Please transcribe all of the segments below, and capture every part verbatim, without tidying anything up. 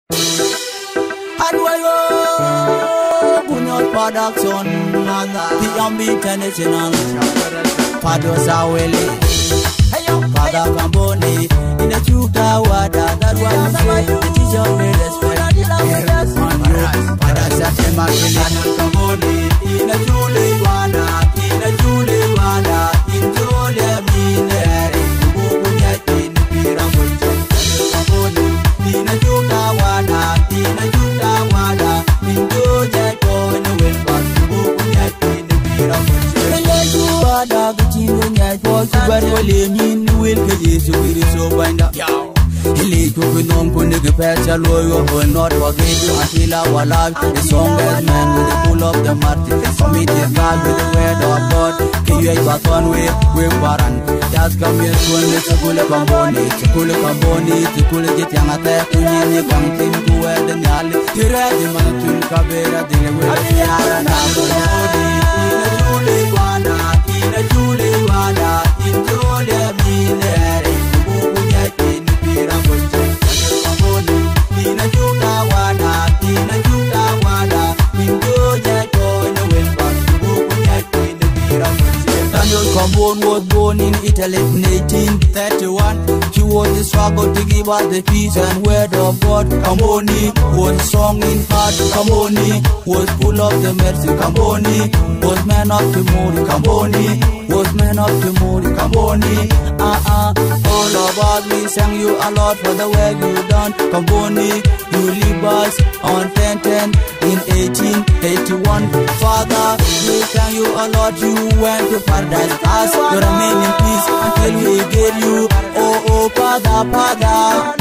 Adwayo Bunyot production P M B international Fado Sawele Father Comboni in a chuta wada. That was the teacher made respect. Yes, on you. Father Satema Comboni in a chule wada. In a chule wada. In chule minere. Bubunya in Piramucho. Comboni in a chuta wada. In a chuta wada. In chule in the wind. Bubunya in Piramucho. Wada kuchinya for Kubarwale will Kajisu so bind up. Hilly took a non punic patch, a lawyer will not forget you until our life. The strongest man with the pull of the martin. Committed God with the word of God. K U A Baton way, we're Baran. Just come here to let the Kula Comboni, to Kula Comboni, to Kula get young at that, to nearly come to where the Nali. You read him on the Cabera, the way of the Arana. In a Julie Wanda, in a Julie Wanda, in Julia Minere, Bubunya in Piramucho. In a Juda Wanda, in a Juda Wanda, in Julia in the wind, Bubunya in Piramucho. Daniel Comboni was born in Italy in eighteen thirty-one. He was the struggle to give us the peace and word of God. Comboni was strong in heart. Comboni was full of the mercy. Comboni was man of tomorrow. Comboni was man of tomorrow. Comboni, ah ah, all about me sang you a lot for the work you done. Comboni, you leave us on ten ten in eighteen eighty-one. Father, we thank you a lot. You went to paradise. Us, you remain in peace until we get you. Oh oh, Father, Father.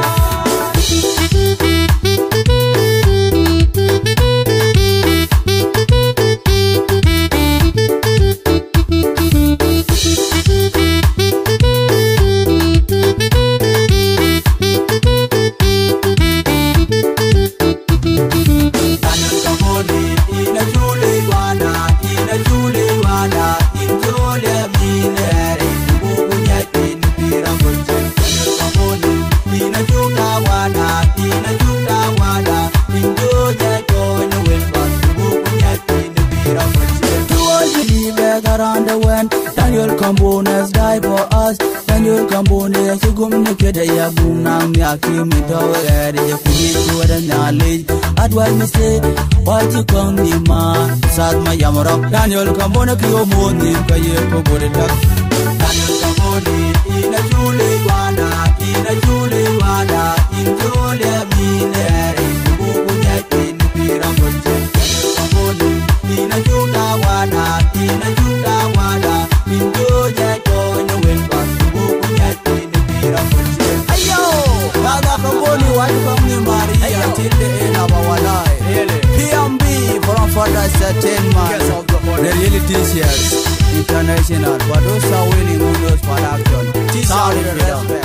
Daniel Comboni has died for us. Daniel Comboni has a gum naked. Ya boom now, ya came with our head. You could to the knowledge. Advise me say, what you come me man? Sad my yamara. Daniel Comboni, your morning, Kayako Bodetak. Daniel Comboni in a Julie Wanda, in a Julie Wanda, in Julia Minere, Bubunya in Piramucho. Comboni in a Juda Wanda, in a Juda Wanda. Till the end of our life. Really? P M B from further entertainment. The reality shares international. But those are winning Windows production. Sorry,